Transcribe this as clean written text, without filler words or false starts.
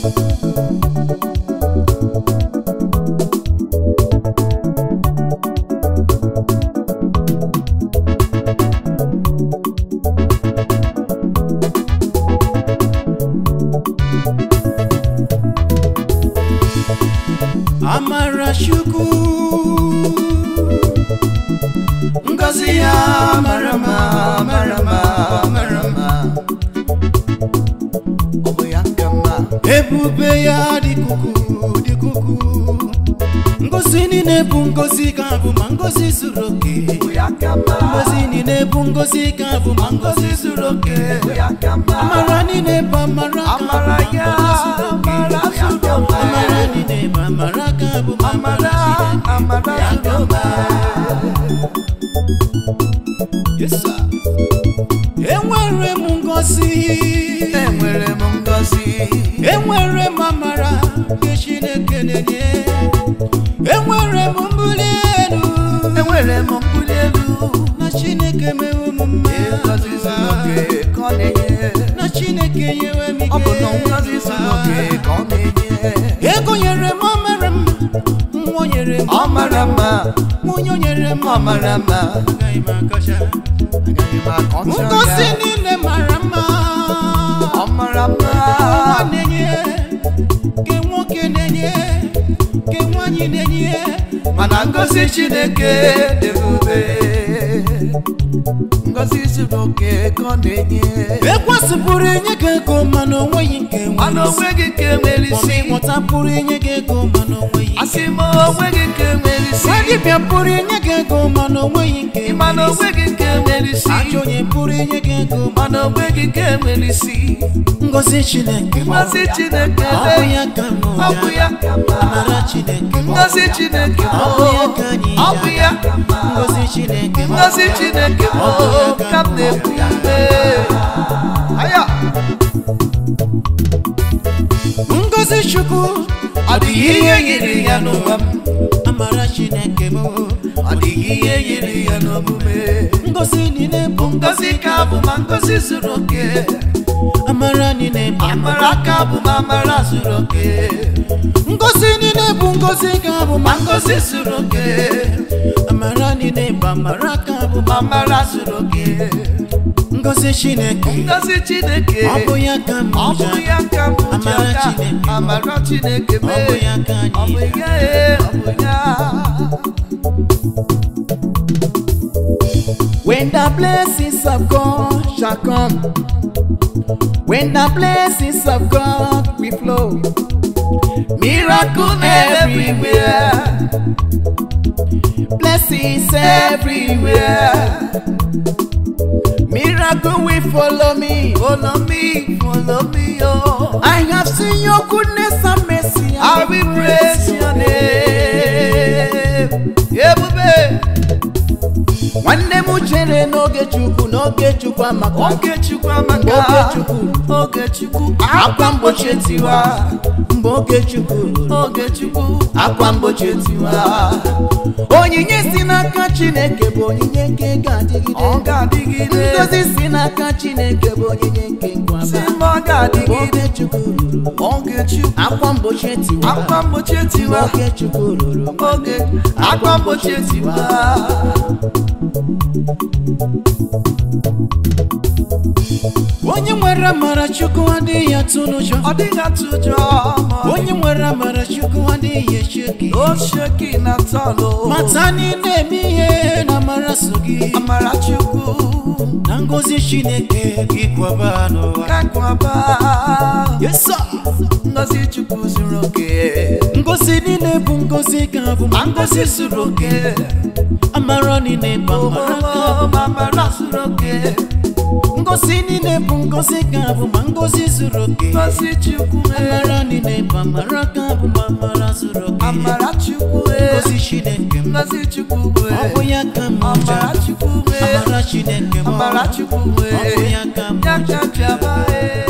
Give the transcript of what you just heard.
Amara Chukwu ngozi ya marama oboya kama ebube ya dikuku ngozi ni nebu ngozi ka bu mangozi zuroke oboya kama ngozi ni nebu ngozi ka bu mangozi zuroke oboya kama amara ni nebu amara ya amara ni nebu amara ka bu amara yes sir. Enwere mamara ke Chineke nenye. Enwere mbuli elu na Chineke mewo mumma. Na Chineke yewe mike. Ego yere mamara mwonyere mamarama mwonyere mamarama gaima kasha ngozi nile marama amarama nenye ke nwoke nenye ke nwanyi nenye mana ngozi Chineke debube ngozi zuroke ko nenye ekwasipuru enye ke ko mana onweghị nke nwelisi nwetapụrụ enye ke ko mana onweghị asimo onweghị nke nwelisi dibịa pụrụ enye ke ko mana onweghị nke mana onweghị nke nwelisi ajọ onye pụrụ enye ke ko mana onweghị nke nwelisi ngozi Chineke ọ bụ ya ka amara Chineke ngozi Chineke ọ bụ ya ka anyị ngozi Chineke ọ kapne aya ngozi Chukwu adịghị ihe yiri ya n'ụwa amara Chineke m adịghị ihe yiri ya n'omume ngozi niile bụ ngozi ka bụ ma ngozi zuru oke amara niile bụ amara ka bụ ma amara zuru oke ngozi niile bụ ngozi ka bụ ma ngozi zuru oke amara niile bụ amara ka bụ ma amara zuru oke ngozi Chineke ọ bụ ya ka m amara Chineke ọ bụ ya ka anyị when the blessings of God shall come, when the blessings of God will flow, miracle everywhere, blessings everywhere, miracle will follow me, oh. I have seen your goodness and mercy, I will praise your name, yeah, baby. Nwanne m chere n'oge Chukwu amaka oge Chukwu akwa mgbochi etiwa mgbe oge Chukwu akwa mgbochi etiwa onyinye si n'aka Chineke bụ onyinye nke ga-adịgide ngozi si n'aka Chineke bụ onyinye nke ngwaba oge Chukwu akwa mgbochi etiwa oge Chukwu ruru akwa mgbochi etiwa onye nwere amara Chukwu adịghị atụ n'ụjọ onye nwere amara Chukwu adịghị echeki mata niile eme ihe na amara so gị amara Chukwu na ngozi Chineke gị kwaba n'ụwa yes sir ngozi Chukwu zuru oke ngozi niile bụ ngozi ka bụ ma ngozi zuru oke amara niile bụ amara zuru oke ngozi niile bụ ngozi ka bụ ma ngozi zuru oke ngozi Chukwu amara niile bụ amara ka bụ ma amara zuru oke amara Chukwu ngozi Chineke ọ bụ ya ka m amara Chineke ọ bụ ya ka m